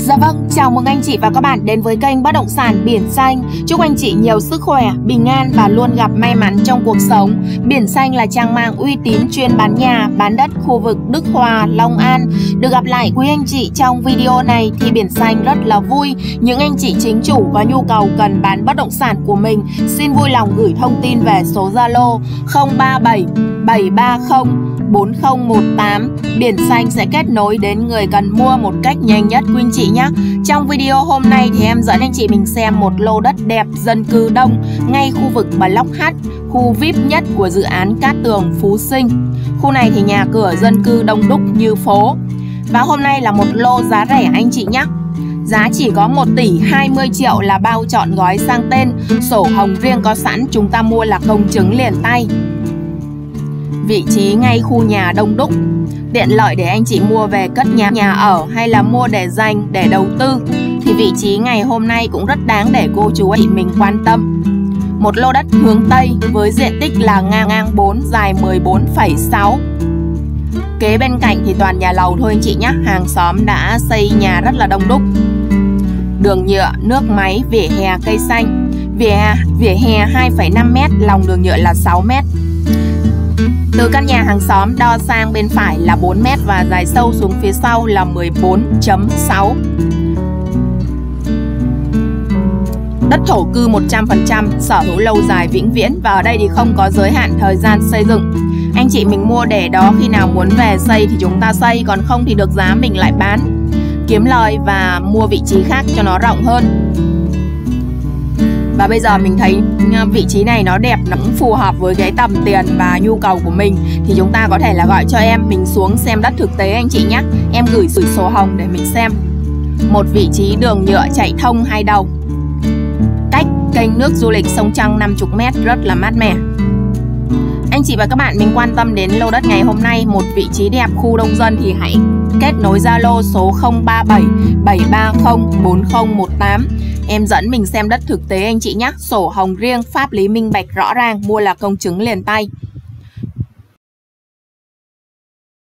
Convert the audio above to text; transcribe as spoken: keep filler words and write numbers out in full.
Dạ vâng, chào mừng anh chị và các bạn đến với kênh Bất động sản Biển Xanh. Chúc anh chị nhiều sức khỏe, bình an và luôn gặp may mắn trong cuộc sống. Biển Xanh là trang mạng uy tín chuyên bán nhà, bán đất khu vực Đức Hòa, Long An. Được gặp lại quý anh chị trong video này thì Biển Xanh rất là vui. Những anh chị chính chủ có nhu cầu cần bán bất động sản của mình, xin vui lòng gửi thông tin về số Zalo không ba bảy bảy ba không bốn không một tám. Biển Xanh sẽ kết nối đến người cần mua một cách nhanh nhất quý anh chị nhé. Trong video hôm nay thì em dẫn anh chị mình xem một lô đất đẹp, dân cư đông, ngay khu vực Block H, khu vi ai pi nhất của dự án Cát Tường Phú Sinh. Khu này thì nhà cửa dân cư đông đúc như phố. Và hôm nay là một lô giá rẻ anh chị nhé. Giá chỉ có một tỷ hai mươi triệu là bao trọn gói sang tên, sổ hồng riêng có sẵn, chúng ta mua là công chứng liền tay. Vị trí ngay khu nhà đông đúc, tiện lợi để anh chị mua về cất nhà nhà ở hay là mua để dành để đầu tư. Thì vị trí ngày hôm nay cũng rất đáng để cô chú anh chị mình quan tâm. Một lô đất hướng Tây với diện tích là ngang ngang bốn, dài mười bốn phẩy sáu. Kế bên cạnh thì toàn nhà lầu thôi anh chị nhé. Hàng xóm đã xây nhà rất là đông đúc. Đường nhựa, nước máy, vỉa hè, cây xanh. Vỉa hè, vỉa hè hai phẩy năm mét, lòng đường nhựa là sáu mét. Từ căn nhà hàng xóm đo sang bên phải là bốn mét và dài sâu xuống phía sau là mười bốn phẩy sáu. Đất thổ cư một trăm phần trăm, sở hữu lâu dài vĩnh viễn và ở đây thì không có giới hạn thời gian xây dựng. Anh chị mình mua để đó, khi nào muốn về xây thì chúng ta xây, còn không thì được giá mình lại bán, kiếm lời và mua vị trí khác cho nó rộng hơn. Và bây giờ mình thấy vị trí này nó đẹp, nó cũng phù hợp với cái tầm tiền và nhu cầu của mình. Thì chúng ta có thể là gọi cho em, mình xuống xem đất thực tế anh chị nhé. Em gửi sổ hồng để mình xem. Một vị trí đường nhựa chạy thông hai đầu, cách kênh nước du lịch sông Trăng năm mươi mét, rất là mát mẻ. Anh chị và các bạn mình quan tâm đến lô đất ngày hôm nay, một vị trí đẹp, khu đông dân thì hãy kết nối Zalo số không ba bảy bảy ba không bốn không một tám. Em dẫn mình xem đất thực tế anh chị nhé. Sổ hồng riêng, pháp lý minh bạch rõ ràng, mua là công chứng liền tay.